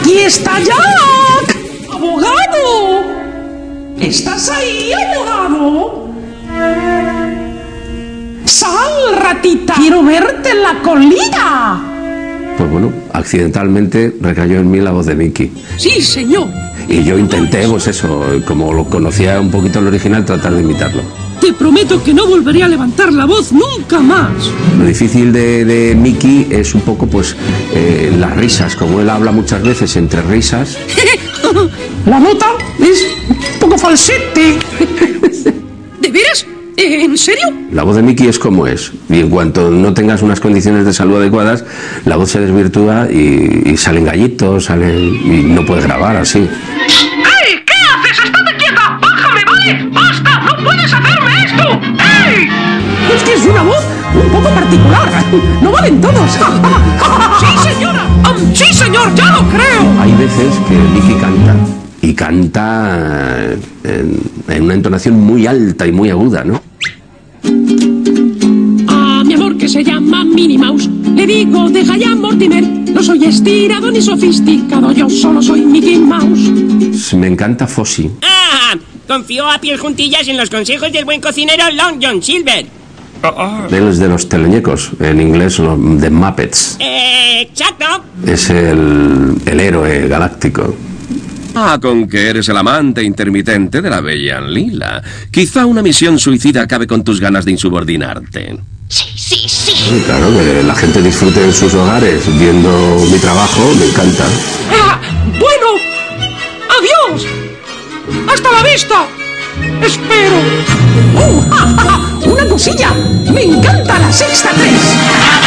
¡Aquí está Jack! ¡Abogado! ¿Estás ahí, abogado? ¡Sal, ratita! ¡Quiero verte en la colina! Pues bueno, accidentalmente recayó en mí la voz de Mickey. ¡Sí, señor! Y yo intenté, pues eso, como lo conocía un poquito el original, tratar de imitarlo. Te prometo que no volveré a levantar la voz nunca más. Lo difícil de Mickey es un poco, pues, las risas. Como él habla muchas veces entre risas... La nota es un poco falsete. ¿De veras? ¿En serio? La voz de Mickey es como es. Y en cuanto no tengas unas condiciones de salud adecuadas, la voz se desvirtúa y salen gallitos, y no puedes grabar así. ¡Ey! ¿Qué haces? ¡Estate quieta! ¡Bájame, vale! ¡Basta! ¡No puedes hacerme esto! ¡Ey! Es que es una voz un poco particular. No valen todos. ¡Sí, señora! ¡Sí, señor! ¡Ya lo creo! Hay veces que Mickey canta, y canta en una entonación muy alta y muy aguda, ¿no? A mi amor que se llama Minnie Mouse le digo, deja ya Mortimer. No soy estirado ni sofisticado, yo solo soy Mickey Mouse. Me encanta Fozzie. ¡Ah! Confío a pies juntillas en los consejos del buen cocinero Long John Silver. Él es de los teleñecos, en inglés de Muppets. Exacto. Es el héroe galáctico. Ah, con que eres el amante intermitente de la bella Lila. Quizá una misión suicida acabe con tus ganas de insubordinarte. Sí, claro, que la gente disfrute en sus hogares viendo mi trabajo, me encanta. Bueno, adiós. Hasta la vista. Espero. ¡Una cosilla! ¡Me encanta la Sexta 3!